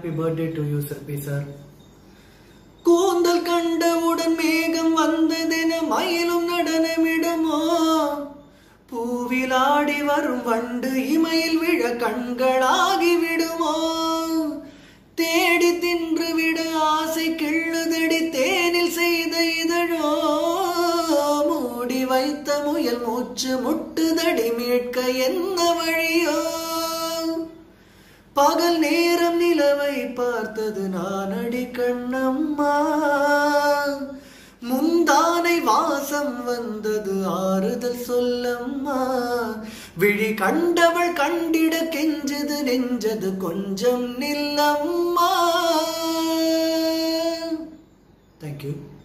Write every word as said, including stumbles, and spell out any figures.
Happy birthday to you, Silpi sir. கூந்தல் கண்டவுடன் மேகம் வந்ததென மயிலும் நடனமிடுமோ, பூவிலாடி வரும் வண்டு இமையில் விழ கண்களாகி விடுமோ, தேடி தின்று விட ஆசை கிள்ளுதடி தேனில் செய்த இதழோ, மூடி வைத்த முயல் மூச்சு முட்டுதடி மீட்க என்ன வழியோ, பகல் நேரம் நிலவை பார்த்தது நானடி கண்ணம்மா, முந்தானை வாசம் வந்தது ஆறுதல் சொல்லம்மா, விழி கண்டவள் கண்டிட கெஞ்சது நெஞ்சது கொஞ்சம் நில்லம்மா. Thank you.